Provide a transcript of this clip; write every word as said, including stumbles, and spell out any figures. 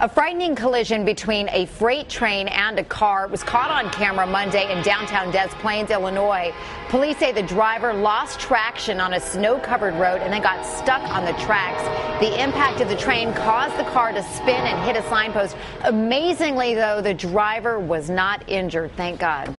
A frightening collision between a freight train and a car was caught on camera Monday in downtown Des Plaines, Illinois. Police say the driver lost traction on a snow-covered road and then got stuck on the tracks. The impact of the train caused the car to spin and hit a signpost. Amazingly, though, the driver was not injured, thank God.